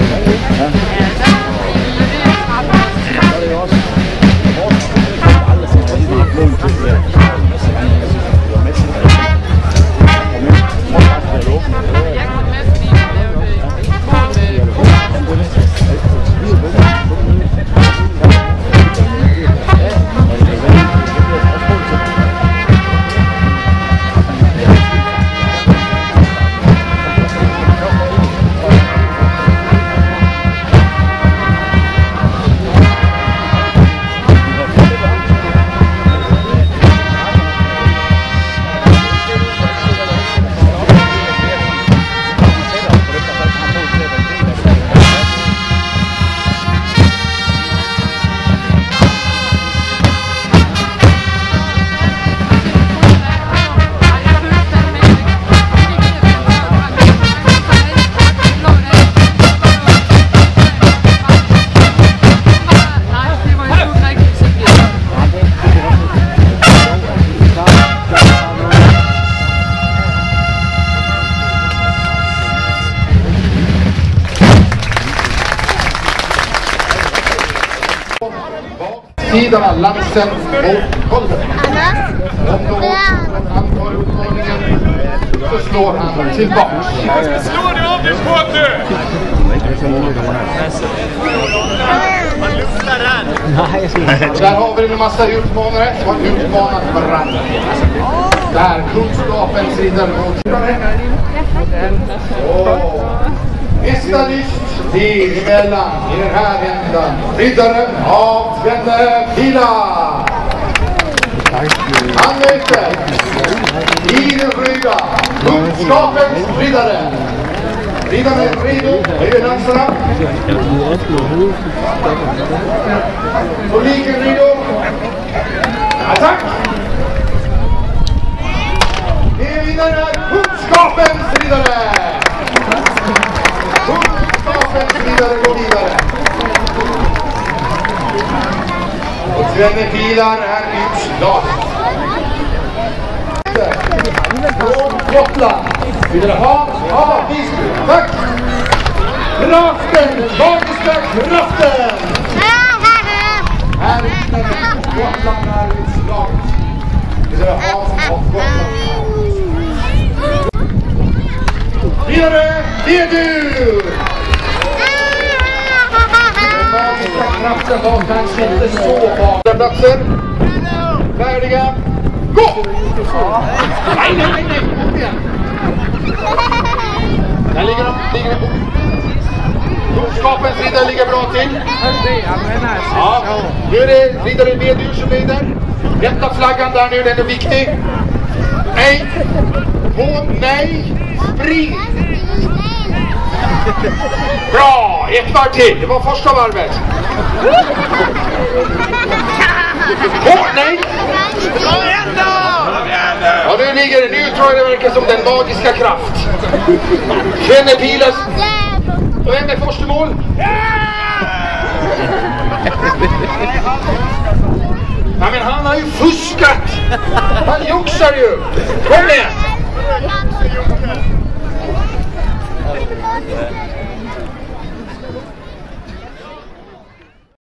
Sidorna lansen mot golvet. Om någon antar utmaningen så slår han tillbaks. Slå dig av dig på nu! Där har vi en massa utmanare som har utmanat varandra. Där kunskapens riddare mot nästa list till emellan i den här ändan. Riddaren av Svenne Pila. Han möter i den rygga kunskapens riddare. Riddaren är redo. Högerdansarna. Publiken redo. Attack! Det är vinnarna kunskapens riddare. Kunskapens riddare går vidare. Och Svenne Pilar är utslaget. Från Gotland. Vill du ha? Ja, Visby. Tack! Kraften! Magiska kraften! Här är Gotland är utslaget. Vill du ha av Gotland? Vidare är du! Den magiska kraften var kanske inte så bra. Platser. Färdiga. Gå! Nej. Upp igen. Där ligger de. Kunskapens riddare ligger bra till. Ja, nu är det riddare Nedur som är där. Rätta flaggan där nu, den är viktig. Nej. Nej. Spring. Bra, ett varv till. Det var första varvet. Nej. Ja, nu ligger det. Nu tror jag det verkar som den magiska kraft. Svenne Pilas. Och vem är första mål? Ja, men han har ju fuskat. Han joxar ju. Kom igen.